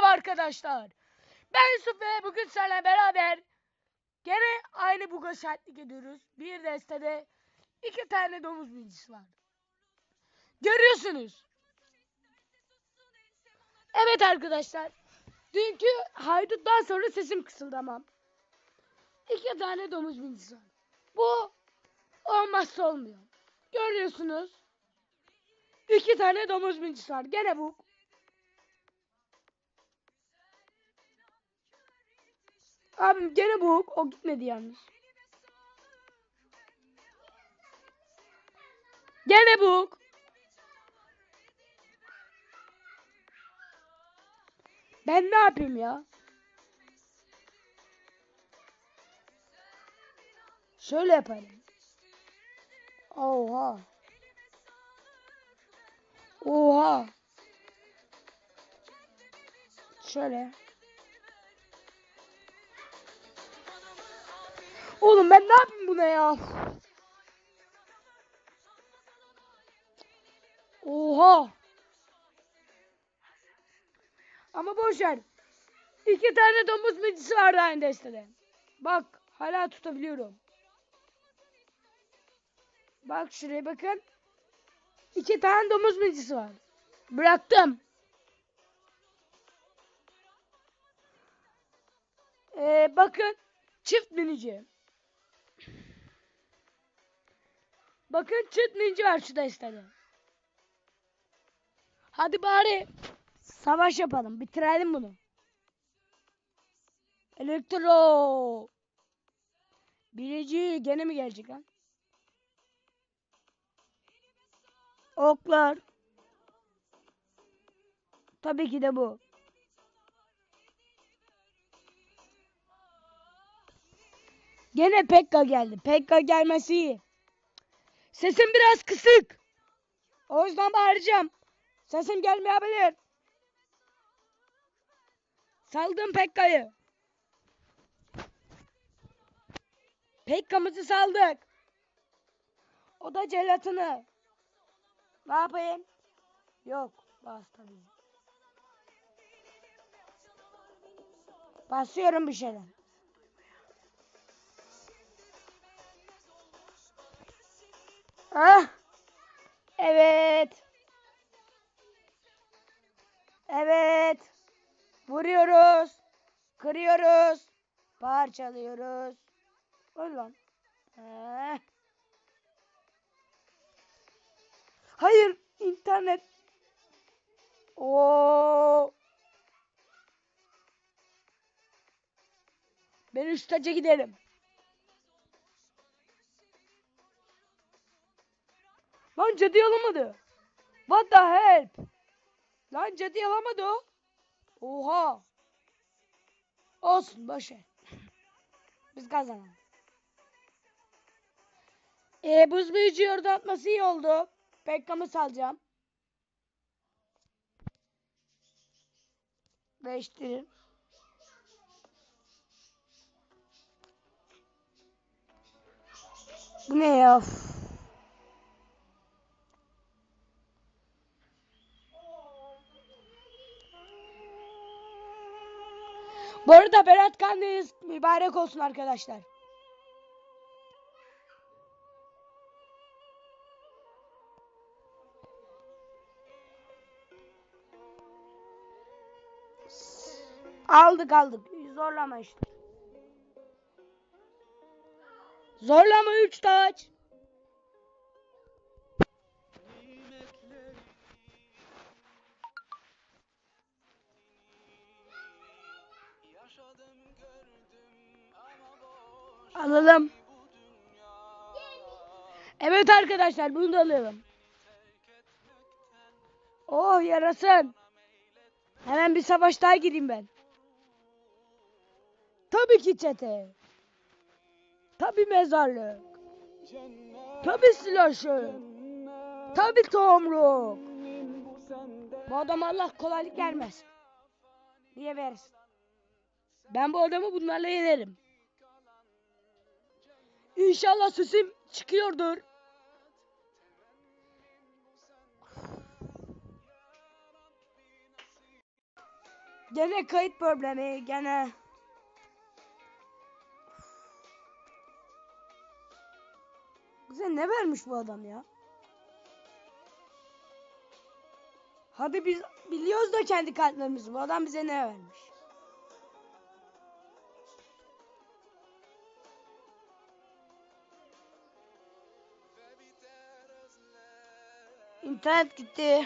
arkadaşlar. Ben Yusuf ve bugün seninle beraber gene aynı buga şahitlik ediyoruz. Bir destede 2 tane domuz binicisi var. Görüyorsunuz. Evet arkadaşlar. Dünkü hayduttan sonra sesim kısıldı ama. 2 tane domuz binicisi var. Bu olmazsa olmuyor. Görüyorsunuz. 2 tane domuz binicisi var. Gene bu. Abim gene bu. O gitmedi yalnız. Gene bu. Ben ne yapayım ya? Şöyle yaparım. Oha. Oha. Şöyle. Oğlum ben ne yapayım buna ya? Oha. Ama boşver. 2 tane domuz midisi vardı aynı destede. Bak hala tutabiliyorum. Bak şuraya bakın. 2 tane domuz midisi var. Bıraktım. Bakın çift minici. Bakın çift minici var şu destede. Hadi bari savaş yapalım. Bitirelim bunu. Elektro. Bilici gene mi gelecek lan? Oklar. Tabii ki de bu. Gene Pekka geldi. Pekka gelmesi iyi. Sesim biraz kısık. O yüzden bağıracağım. Sesim gelmeyebilir. Saldım Pekka'yı. Pekka'mızı saldık. O da jelatını. Ne yapayım? Yok. Bas tabii. Basıyorum bir şeyler. Ah. Evet. Evet. Vuruyoruz. Kırıyoruz. Parçalıyoruz. Öl lan. Hayır. İnternet. Oo. Ben üst taca giderim. Lan cadı yalamadı. What the help? Lan cadı yalamadı o. Oha. Olsun boşver. Biz kazanalım. Buz büyücü orada atması iyi oldu. Pekka'mı salacağım. Değiştirin. Bu ne ya? Bu arada Berat Kandiliniz mübarek olsun arkadaşlar. Aldık. Zorlama işte. Zorlama 3 taç. Alalım. Evet arkadaşlar bunu da alalım. Oh yarasın. Hemen bir savaş daha gireyim ben. Tabii ki çete. Tabii mezarlık. Tabii silahşör. Tabii tomruk. Bu adama Allah kolaylık vermez. Niye versin? Ben bu adamı bunlarla yenerim. İnşallah sesim çıkıyordur. Gene kayıt problemi gene. Bize ne vermiş bu adam ya? Hadi biz biliyoruz da kendi kartlarımızı. Bu adam bize ne vermiş? İnternet gitti.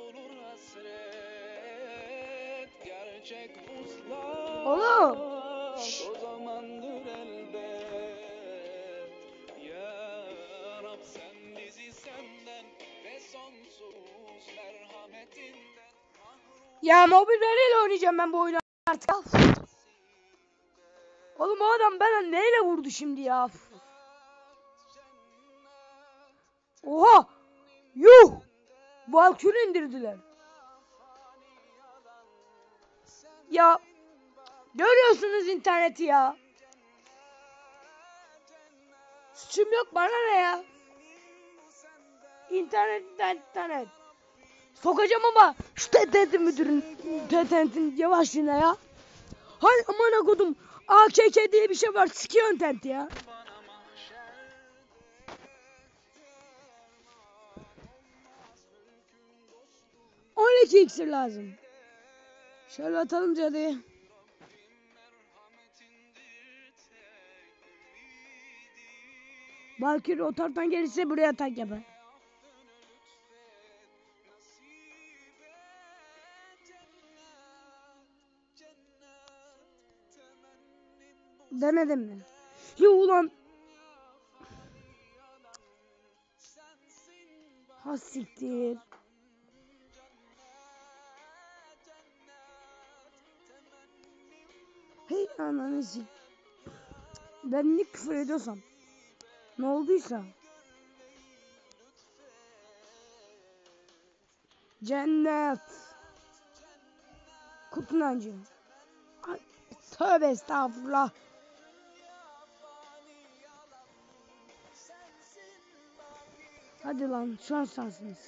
Oğlum. Şşş. Ya mobil veriyle oynayacağım ben bu oyunu artık. Oğlum o adam bana neyle vurdu şimdi ya? Oha! Yuh! Valkür'ü indirdiler. Ya görüyorsunuz interneti ya. Suçum yok, bana ne ya? İnternet. Sokacağım ama şu TTT müdürün TTT'nin yavaşlığına ya. Hay aman akodum. AKK diye bir şey var. Sikiyor interneti ya. ...12 iksir lazım. Şöyle atalım cadıya. Valkyrie o taraftan gelirse buraya atak yapar. Demedim mi? Yo ulan. Ha siktir. Hey ananı sik. Ben ne küfür ediyorsam. Ne olduysa. Cennet. Kutunancı. Tövbe estağfurullah. Hadi lan şu an şansınız.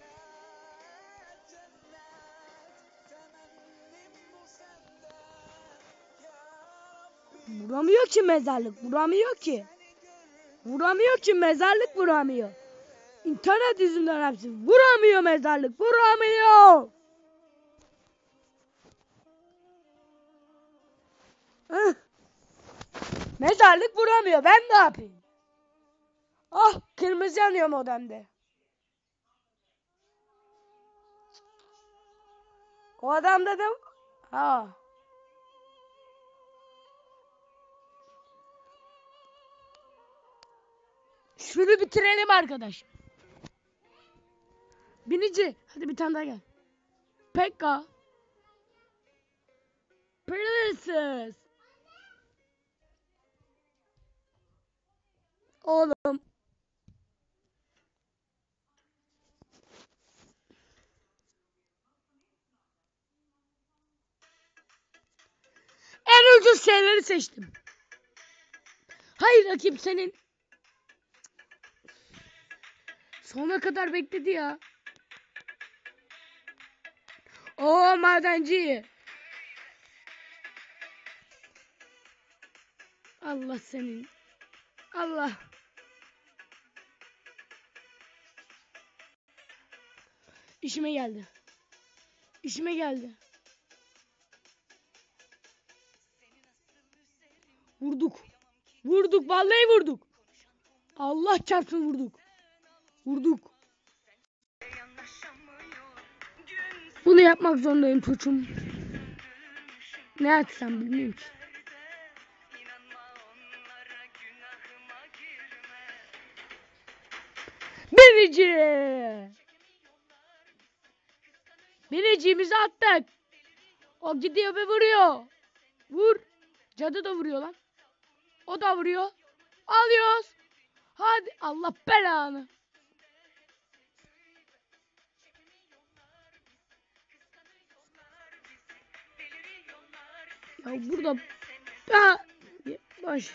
Vuramıyor ki mezarlık. Vuramıyor ki. Vuramıyor ki mezarlık vuramıyor. İnternet yüzünden hepsi. Vuramıyor mezarlık. Vuramıyor. Hıh. Mezarlık vuramıyor. Ben ne yapayım? Ah kırmızı yanıyor modemde. O adam dedim. Ha. Şunu bitirelim arkadaş. Binici. Hadi bir tane daha gel. Pekka. Princess. Oğlum. En ucuz şeyleri seçtim. Hayır rakip senin. Sona kadar bekledi ya. Oo madenci. Allah senin. Allah. İşime geldi. İşime geldi. Vurduk. Vurduk. Vallahi vurduk. Allah çarpsın vurduk. Vurduk. Bunu yapmak zorundayım çocuğum. Ne açsam bilmiyorum ki. Birici. Biriciğimizi attık. O gidiyor ve vuruyor. Vur. Cadı da vuruyor lan. O da vuruyor. Alıyoruz. Hadi Allah belanı. Ya burada baş.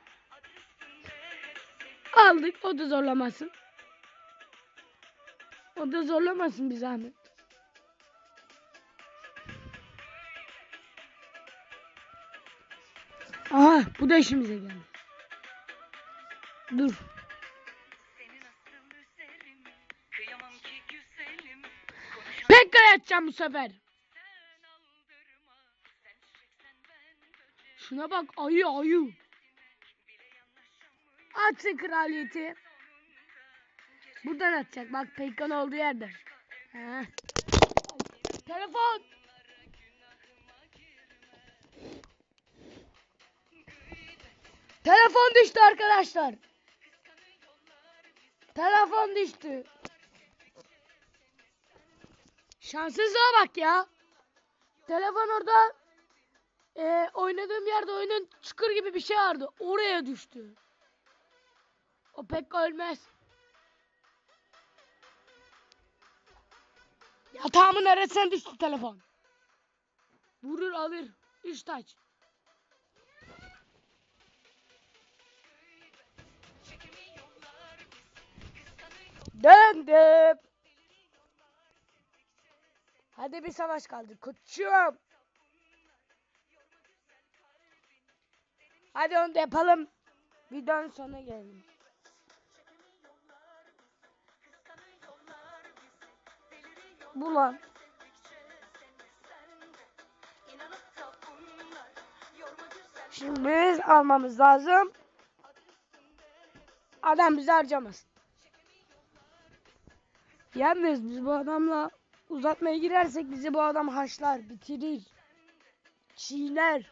Aldık. O da zorlamasın. O da zorlamasın bir zahmet. Aha, bu da işimize geldi. Dur. Pekka yatacağım bu sefer. Şuna bak, ayı. Atsın kraliyeti. Buradan atacak. Bak Pekka'nın olduğu yerde. He. Telefon. Telefon düştü arkadaşlar. Telefon düştü. Şanssızlığa bak ya. Telefon orada oynadığım yerde oyunun çukur gibi bir şey vardı. Oraya düştü. O pek ölmez. Yatağımın arasına düştü telefon. Vurur alır. 3 taç. Döndüm. Hadi bir savaş kaldı. Koçum. Hadi onu da yapalım. Videonun sonuna gelelim. Bu lan. Şimdi biz almamız lazım. Adam bizi harcamasın. Yalnız biz bu adamla uzatmaya girersek bizi bu adam haşlar, bitirir, çiğner,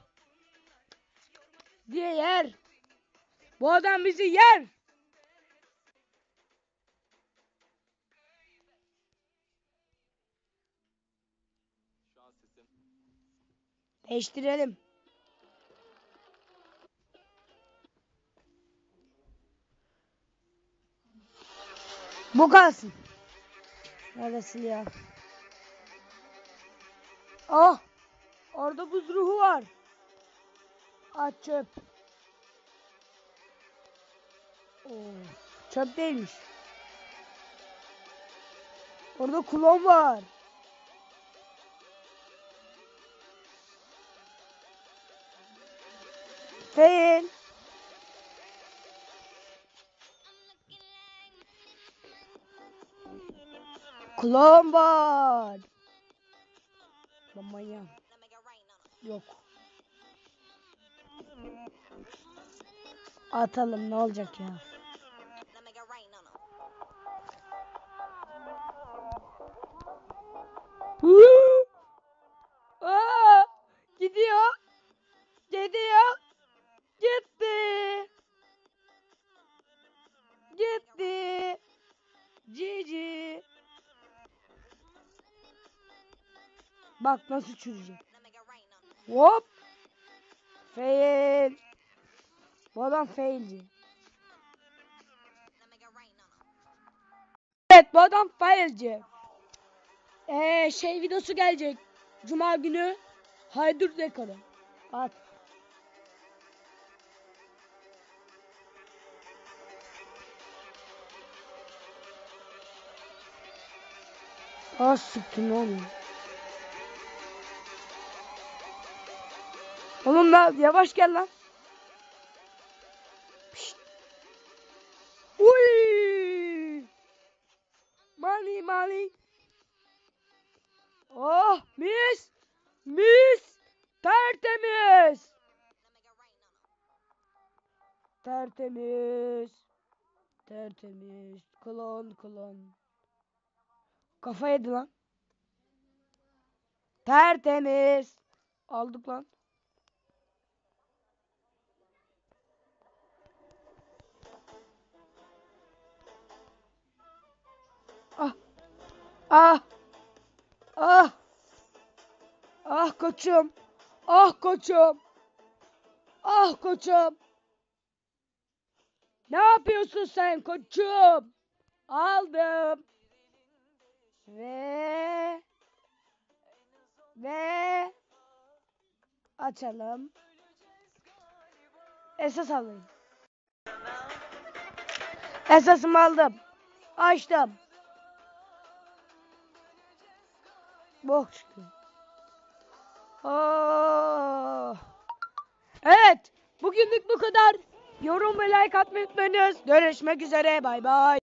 diye yer. Bu adam bizi yer. Değiştirelim. Bu kalsın. Neresi ya? Oh! Orada buz ruhu var. Aç çöp. Oo, çöp değilmiş. Orada klon var. Fail. Klon var. Ben manyağım. Yok. Atalım, ne olacak ya? Aa, gidiyor. Gidiyor. Gitti. Gitti. Cici. Bak nasıl çürüyecek. Hop. Fail. Bu adam failci. Evet, bu adam failci. Şey videosu gelecek. Cuma günü. Haydur dekoru. At. Aa, sıktı, ne oluyor? Oğlum lan yavaş gel lan. Pişt. Uy! Money. Oh, mis. Mis. Tertemiz. Tertemiz. Klon. Kafa yedi lan. Tertemiz. Aldık lan. Ah. Ah. Ah. Ah koçum. Ah koçum. Ah koçum. Ne yapıyorsun sen koçum? Aldım. Ve açalım. Esas alayım. Esasımı aldım. Açtım. Boh çıktı. Oh. Evet. Bugünlük bu kadar. Yorum ve like atmayı unutmayınız. Görüşmek üzere. Bay bay.